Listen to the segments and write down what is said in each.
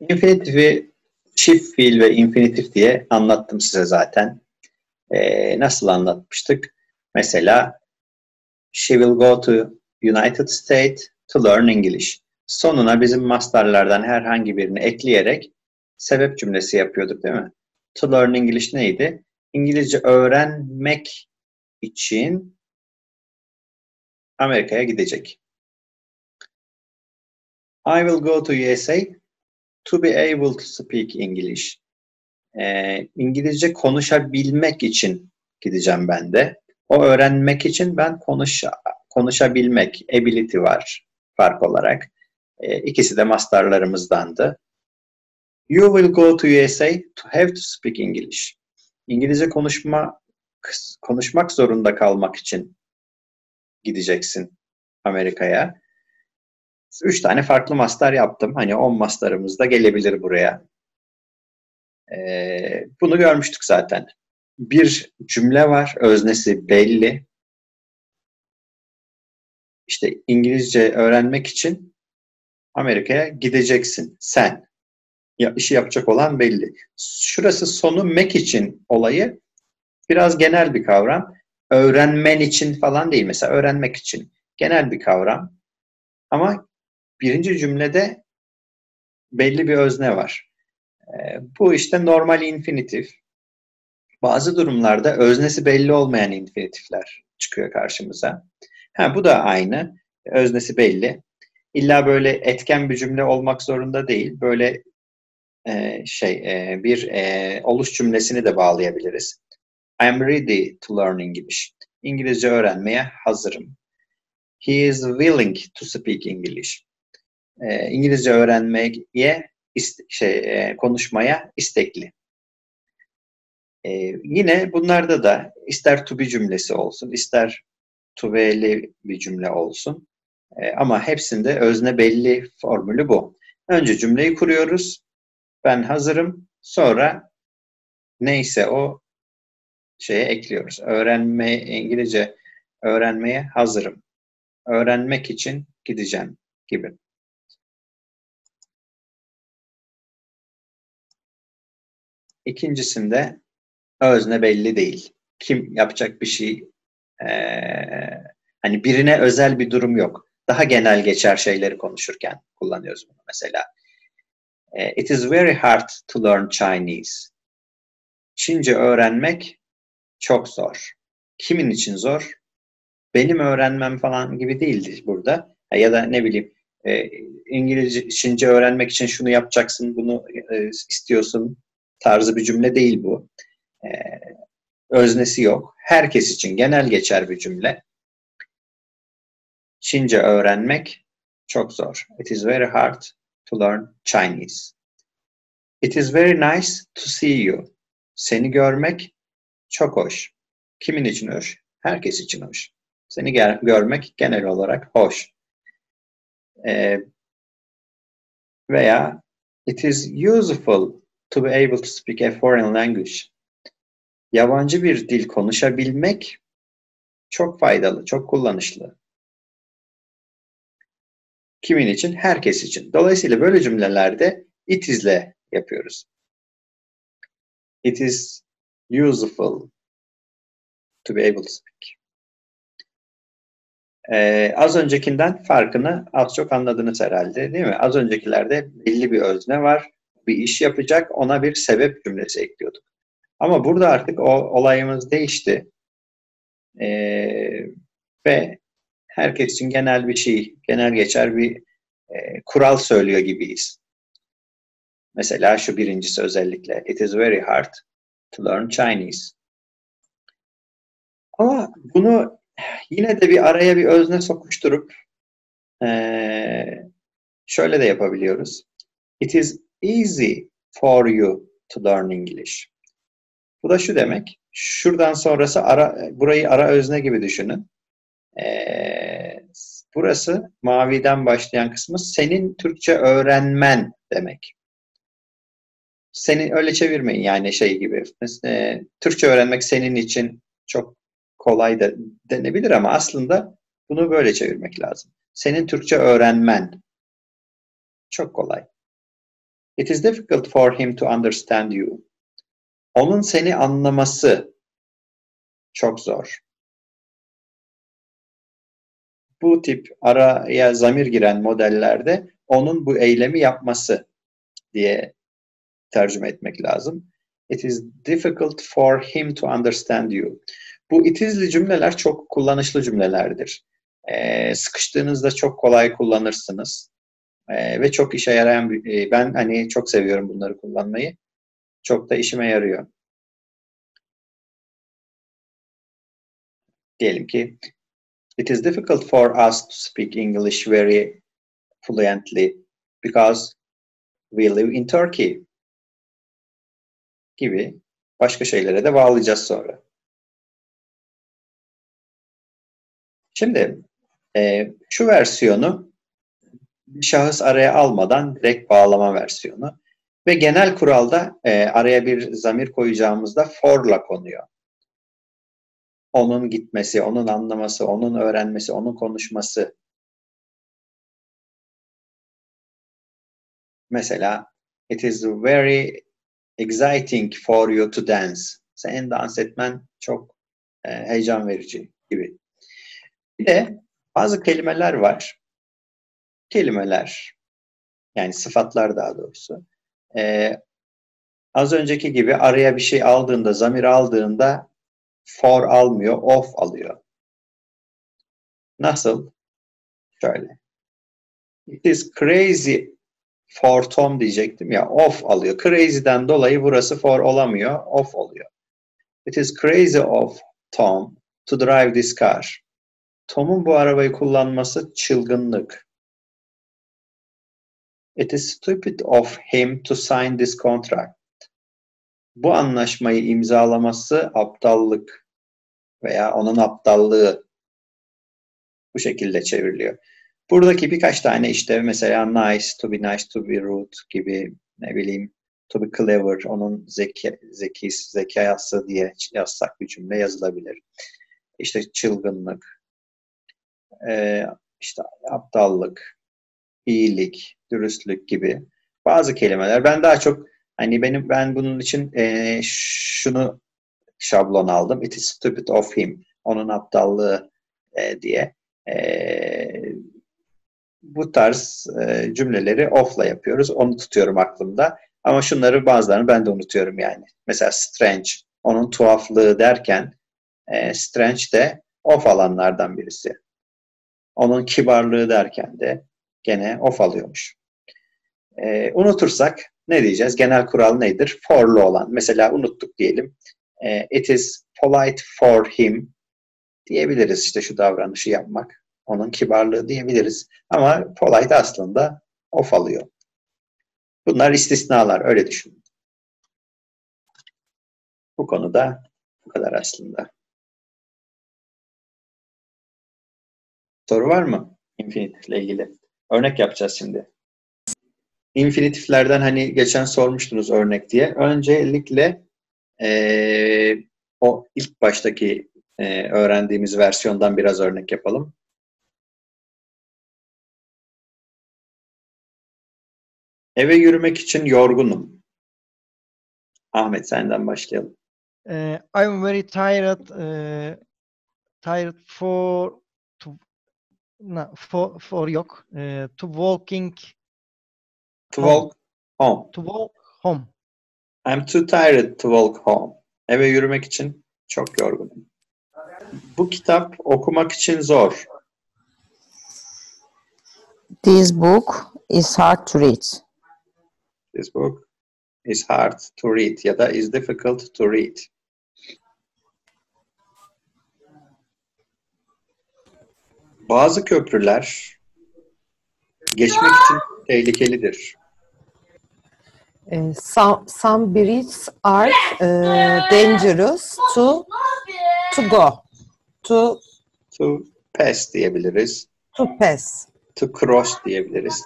Infinitive'i çift fiil ve infinitif diye anlattım size zaten. Nasıl anlatmıştık? Mesela she will go to United States to learn English. Sonuna bizim mastarlardan herhangi birini ekleyerek sebep cümlesi yapıyorduk, değil mi? To learn English neydi? İngilizce öğrenmek için Amerika'ya gidecek. I will go to USA to be able to speak English. İngilizce konuşabilmek için gideceğim ben de. O öğrenmek için ben konuşabilmek, ability var fark olarak. İkisi de mastarlarımızdandı. You will go to USA to have to speak English. İngilizce konuşmak zorunda kalmak için gideceksin Amerika'ya. 3 tane farklı mastar yaptım. Hani 10 mastarımız da gelebilir buraya. Bunu görmüştük zaten. Bir cümle var, öznesi belli. İşte İngilizce öğrenmek için Amerika'ya gideceksin sen. İşi yapacak olan belli. Şurası sonu mek için olayı biraz genel bir kavram. Öğrenmen için falan değil. Mesela öğrenmek için genel bir kavram. Ama birinci cümlede belli bir özne var. Bu işte normal infinitif. Bazı durumlarda öznesi belli olmayan infinitifler çıkıyor karşımıza. Bu da aynı. Öznesi belli. İlla böyle etken bir cümle olmak zorunda değil. Böyle bir oluş cümlesini de bağlayabiliriz. I am ready to learn English. İngilizce öğrenmeye hazırım. He is willing to speak English. İngilizce öğrenmeye, konuşmaya istekli. Yine bunlarda da ister to be cümlesi olsun, ister to be'li bir cümle olsun. Ama hepsinde özne belli formülü bu. Önce cümleyi kuruyoruz. Ben hazırım. Sonra neyse o şeye ekliyoruz. İngilizce öğrenmeye hazırım. Öğrenmek için gideceğim gibi. İkincisinde özne belli değil. Kim yapacak bir şey, hani birine özel bir durum yok. Daha genel geçer şeyleri konuşurken kullanıyoruz bunu mesela. It is very hard to learn Chinese. Çince öğrenmek çok zor. Kimin için zor? Benim öğrenmem falan gibi değildi burada. Ya da ne bileyim Çince öğrenmek için şunu yapacaksın, bunu istiyorsun tarzı bir cümle değil bu. Öznesi yok. Herkes için genel geçer bir cümle. Çince öğrenmek çok zor. It is very hard to learn Chinese. It is very nice to see you. Seni görmek çok hoş. Kimin için hoş? Herkes için hoş. Seni görmek genel olarak hoş. Veya it is useful to be able to speak a foreign language. Yabancı bir dil konuşabilmek çok faydalı, çok kullanışlı. Kimin için? Herkes için. Dolayısıyla böyle cümlelerde it is'le yapıyoruz. It is useful to be able to speak. Az öncekinden farkını az çok anladınız herhalde, değil mi? Az öncekilerde belli bir özne var, bir iş yapacak, ona bir sebep cümlesi ekliyorduk. Ama burada artık olayımız değişti. Ve herkes için genel bir şey, genel geçer bir kural söylüyor gibiyiz. Mesela şu birincisi özellikle. It is very hard to learn Chinese. Ama bunu yine de bir araya bir özne sokuşturup şöyle de yapabiliyoruz. It is easy for you to learn English. Bu da şu demek. Şuradan sonrası burayı ara özne gibi düşünün. Burası maviden başlayan kısmı senin Türkçe öğrenmen demek. Seni öyle çevirmeyin yani şey gibi. Türkçe öğrenmek senin için çok kolay da denebilir ama aslında bunu böyle çevirmek lazım. Senin Türkçe öğrenmen çok kolay. It is difficult for him to understand you. Onun seni anlaması çok zor. Bu tip araya zamir giren modellerde onun bu eylemi yapması diye tercüme etmek lazım. It is difficult for him to understand you. Bu it is'li cümleler çok kullanışlı cümlelerdir. Sıkıştığınızda çok kolay kullanırsınız. Ve çok işe yarayan ben hani çok seviyorum bunları kullanmayı. Çok da işime yarıyor. Diyelim ki it is difficult for us to speak English very fluently because we live in Turkey gibi başka şeylere de bağlayacağız sonra. Şimdi şu versiyonu şahıs araya almadan direkt bağlama versiyonu ve genel kuralda araya bir zamir koyacağımızda for'la konuyor. Onun gitmesi, onun anlaması, onun öğrenmesi, onun konuşması. Mesela it is very exciting for you to dance. Senin dans etmen çok heyecan verici gibi. Bir de bazı kelimeler var. Kelimeler, yani sıfatlar daha doğrusu. Az önceki gibi araya bir şey aldığında, zamir aldığında for almıyor, of alıyor. Nasıl? Şöyle. It is crazy for Tom diyecektim ya, of alıyor. Crazy'den dolayı burası for olamıyor, of oluyor. It is crazy of Tom to drive this car. Tom'un bu arabayı kullanması çılgınlık. It is stupid of him to sign this contract. Bu anlaşmayı imzalaması aptallık veya onun aptallığı bu şekilde çevriliyor. Buradaki birkaç tane işte mesela nice, to be nice, to be rude gibi, ne bileyim, to be clever, onun zekası diye yazsak bir cümle yazılabilir. İşte çılgınlık, işte aptallık, iyilik, dürüstlük gibi bazı kelimeler. Ben daha çok hani ben bunun için şunu şablon aldım. It is stupid of him. Onun aptallığı diye. Bu tarz cümleleri off'la yapıyoruz. Onu tutuyorum aklımda. Ama bazılarını ben de unutuyorum yani. Mesela strange, onun tuhaflığı derken strange de off alanlardan birisi. Onun kibarlığı derken de gene off alıyormuş. Unutursak ne diyeceğiz? Genel kural nedir? For'lu olan. Mesela unuttuk diyelim. It is polite for him diyebiliriz, işte şu davranışı yapmak. Onun kibarlığı diyebiliriz. Ama polite aslında off alıyor. Bunlar istisnalar, öyle düşünün. Bu konuda bu kadar aslında. Soru var mı infinitifle ilgili? Örnek yapacağız şimdi. İnfinitiflerden hani geçen sormuştunuz örnek diye. Öncelikle o ilk baştaki öğrendiğimiz versiyondan biraz örnek yapalım. Eve yürümek için yorgunum. Ahmet, senden başlayalım. I'm very tired. Tired yok. To walking. To walk home. To walk home. I'm too tired to walk home. Eve yürümek için çok yorgunum. Bu kitap okumak için zor. This book is hard to read. This book is hard to read ya da is difficult to read. Bazı köprüler geçmek için tehlikelidir. Some bridges are dangerous to go. To pass diyebiliriz. To pass. To cross diyebiliriz.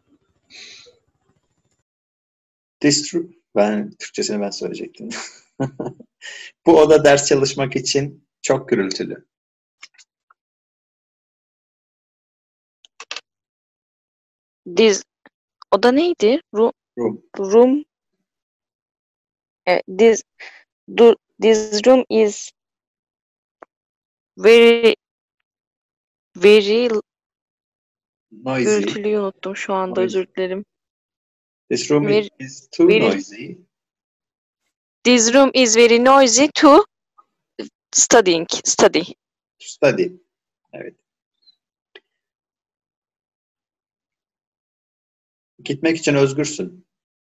Türkçesini ben söyleyecektim. Bu oda ders çalışmak için çok gürültülü. O da neydi? Room. room. This room is very Noisy. gürültülüyü unuttum şu anda, Noisy. özür dilerim. This room Very- is too very- noisy. This room is very noisy to study. To study. Evet. Gitmek için özgürsün.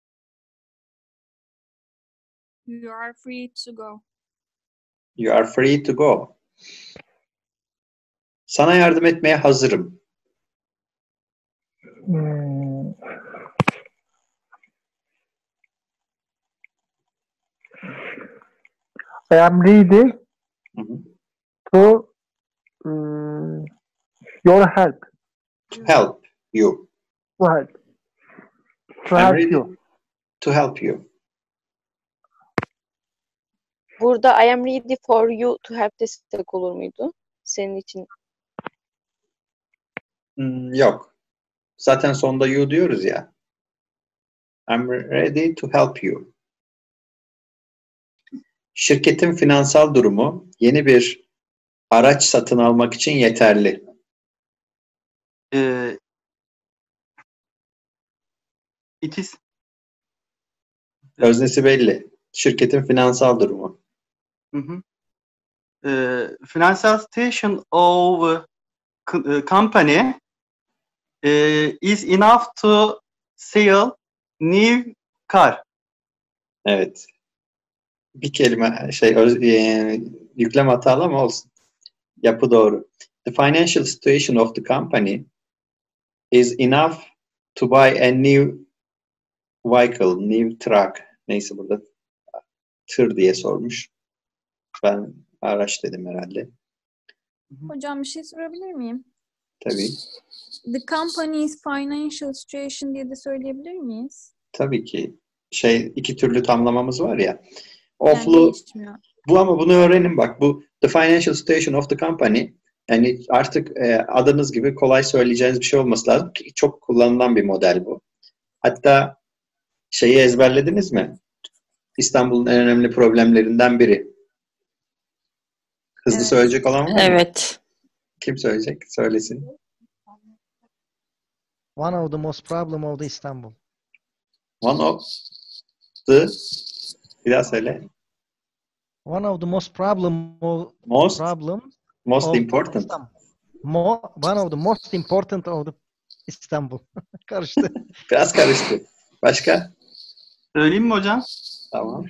You are free to go. You are free to go. Sana yardım etmeye hazırım. I am ready Hı hı. to your help. To help you. To help. To I'm help ready you. to help you. Burada I am ready for you to help destek olur muydu? Senin için. Yok. Zaten sonda you diyoruz ya. I'm ready to help you. Şirketin finansal durumu yeni bir araç satın almak için yeterli. It is Öznesi belli. Şirketin finansal durumu. financial situation of company is enough to sell new car. Evet. Bir kelime yüklem hatalı ama olsun. Yapı doğru. The financial situation of the company is enough to buy a new vehicle, new truck. Neyse burada tır diye sormuş. Ben araç dedim herhalde. Hocam bir şey sorabilir miyim? Tabii. The company's financial situation diye de söyleyebilir miyiz? Tabii ki. İki türlü tamlamamız var ya. Yani Oflu değişmiyor. bu ama bunu öğrenin bak. Bu the financial situation of the company. Yani artık adınız gibi kolay söyleyeceğiniz bir şey olması lazım ki çok kullanılan bir model bu. Hatta şeyi ezberlediniz mi? İstanbul'un en önemli problemlerinden biri. Hızlı Evet. söyleyecek olan var mı? Evet. Kim söyleyecek? Söylesin. One of the most problem of the Istanbul. One of the bir daha söyle. One of the most problem of Most of important. Istanbul. One of the most important of the Istanbul. Karıştı. Biraz karıştı. Başka? Söyleyeyim mi hocam? Tamam.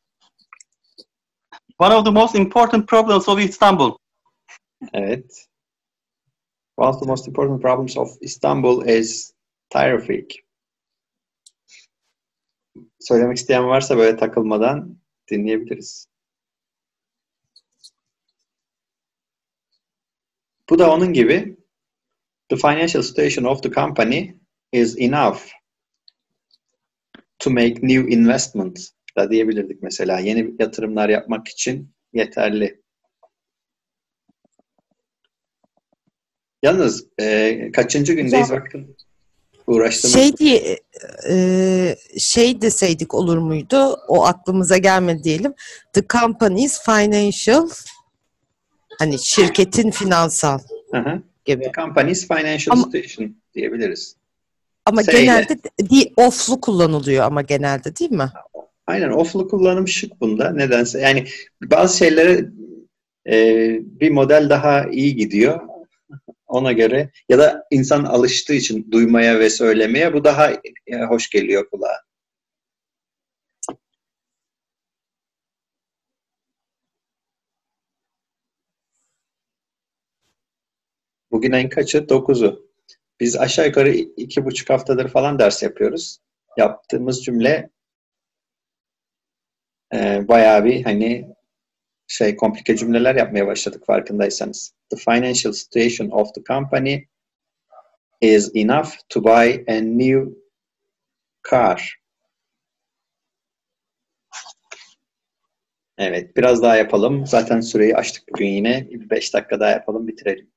One of the most important problems of Istanbul. Evet. One of the most important problems of Istanbul is traffic. Söylemek isteyen varsa böyle takılmadan dinleyebiliriz. Bu da onun gibi. The financial situation of the company is enough to make new investments da diyebilirdik mesela. Yeni yatırımlar yapmak için yeterli. Yalnız kaçıncı gündeyiz bakın. Uğraştığımız. Şey deseydik olur muydu? O aklımıza gelmedi diyelim. The company's financial, hani şirketin finansal gibi. The company's financial situation diyebiliriz. Ama genelde off'lu kullanılıyor ama genelde değil mi? Aynen, off'lu kullanım şık bunda nedense. Yani bazı şeylere bir model daha iyi gidiyor. Ona göre ya da insan alıştığı için duymaya ve söylemeye bu daha hoş geliyor kulağa. Bugün ayın kaçı? 9'u. Biz aşağı yukarı 2,5 haftadır falan ders yapıyoruz. Yaptığımız cümle bayağı bir komplike cümleler yapmaya başladık farkındaysanız. The financial situation of the company is enough to buy a new car. Evet, biraz daha yapalım. Zaten süreyi açtık bugün yine. 5 dakika daha yapalım, bitirelim.